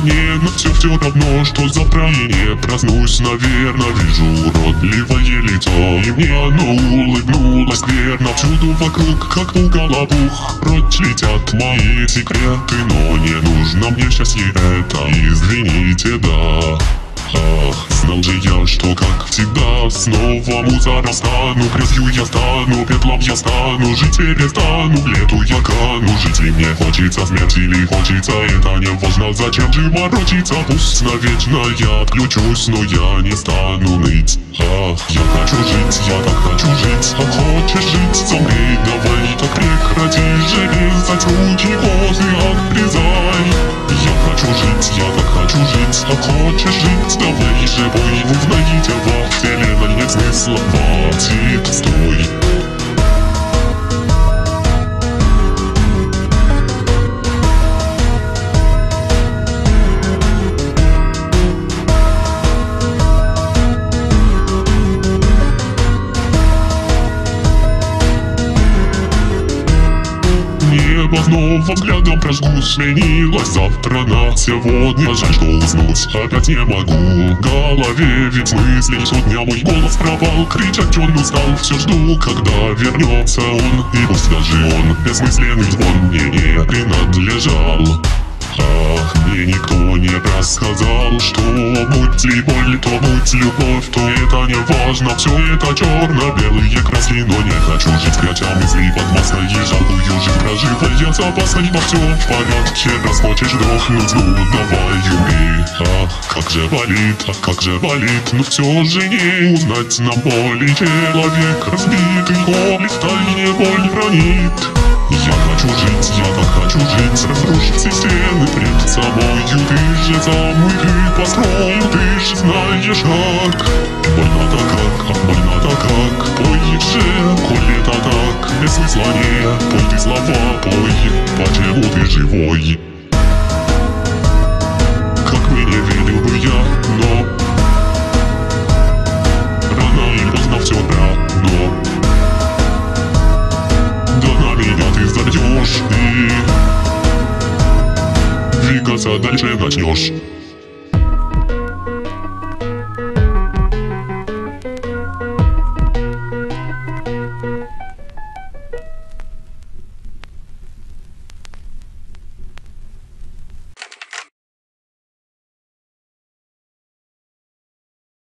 мне, но все равно, что завтра и не проснусь. Наверное, вижу уродливое лицо, и мне оно улыбнулось верно. Всюду вокруг, как пугало-пух, прочь летят мои секреты. Но не нужно мне счастье это, извините, да. Ах, знал же я, что как всегда снова мусором стану, грязью я стану, пеплом я стану, жить перестану, в лету я кану. Жить ли мне хочется смерти или хочется, это не важно, зачем же морочиться. Пусть навечно я отключусь, но я не стану ныть. Ах, я хочу жить, я так хочу жить. А хочешь жить, замри, давай, так прекрати железать руки, козы обрезай. Я хочу жить, я так хочу жить. А хочешь жить, давай живой, узнаете во вселенной нет смысла, хватит, стой. Небо снова взглядом прожгу, сменилось завтра на сегодня. Жаль, что уснуть опять не могу, в голове ведь мысли сотня. Мой голос пропал, кричать он устал. Все жду, когда вернется он, и пусть даже он бессмысленный звон мне не принадлежал. Ах, мне никто не рассказал, что будь ли боль, то будь любовь, то это не важно. Все это черно-белые краски, но не хочу жить, пряча мысли под маской. Жалкую жизнь проживая запаской, во все в порядке. Раз хочешь вдохнуть, ну давай умри. Ах, как же болит, но все же не узнать нам боли. Человек разбитый, холит, в тайне боль хранит. Я хочу жить, я так хочу жить, разрушить все стены пред собою. Ты же замок построил, ты же знаешь как. Больно-то как, больно-то как. Пой же, коль это так, без смысла не. Пой ты слова, пой, почему ты живой. Как бы не верил бы я, но рано или поздно все равно. Ты зальешь и двигаться дальше начнешь.